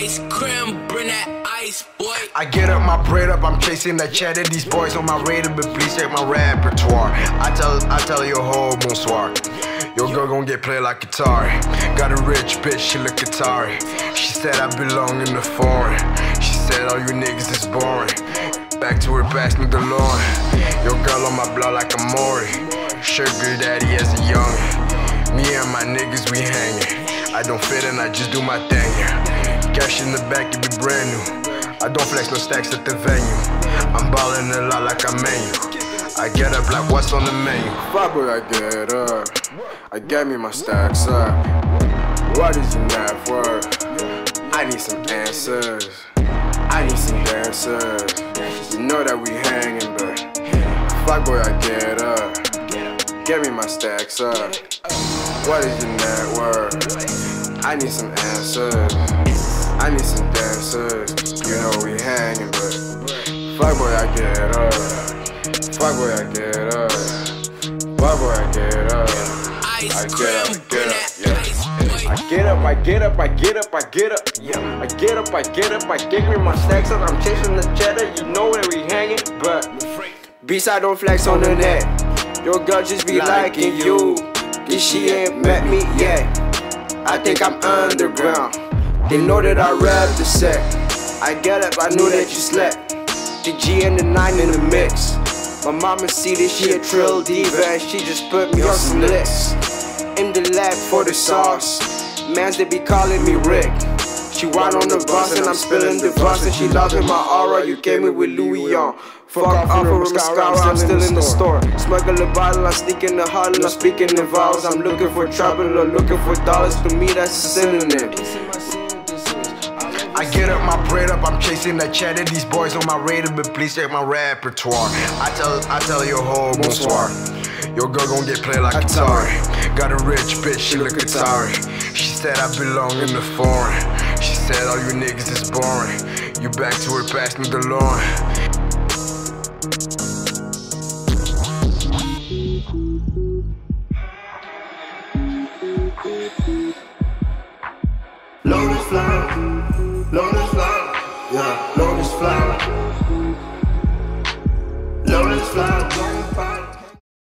Icekrim, bring that ice, boy. I get up, my bread up, I'm chasing that cheddar. These boys on my radar, but please check my repertoire. I tell your whole bonsoir. Your girl gon' get played like Qataree. Got a rich bitch, she look Qataree. She said I belong in the foreign. She said all you niggas is boring. Back to her past me Delorean. Your girl on my block like I'm Maury. Sugar daddy as a youngin. Me and my niggas, we hangin'. I don't fit and I just do my thing, yeah. Cash in the back, it be brand new. I don't flex no stacks at the venue. I'm ballin' a lot like I'm Maury. I get up like what's on the menu. Fuckboy, I get up. I get me my stacks up. What is your net worth? I need some answers. I need some dancers. You know that we hangin', but fuckboy, I get up. Get me my stacks up. What is your net worth? I need some answers. I need some dancers. You know we hangin', but fuckboy, I get up. Fuckboy, I get up. Fuckboy, I get up. I get up, yeah. I get up, I get up, I get up, I get up, yeah. I get up, I get up, I dig me my stacks up. I'm chasing the cheddar, you know where we hangin', but beats I don't flex on the net. Your girl just be liking you, cause she ain't met me yet. I think I'm underground. They know that I rap the set. I get up, I knew that you slept. The G and the 9 in the mix. My mama see that she a trill diva and she just put me on some licks. In the lab for the sauce. Mans they be calling me Rick. She ride on the bus and I'm spilling the bus and she loving my aura. You came in with Louis on. Fuck off from mascara, I'm still in the store. Smuggle a bottle, I sneak in the huddle, I'm speaking in vowels. I'm looking for trouble or looking for dollars. To me that's a synonym. I get up, my bread up, I'm chasing that cheddar. These boys on my radar, but please check my repertoire. I tell your whole bonsoir. Your girl gon' get played like Qataree. Got a rich bitch, she look Qataree. She said I belong in the foreign. She said all you niggas is boring. You back to her past me Delorean. Lotus flower, lotus flower, yeah, lotus flower, lotus flower.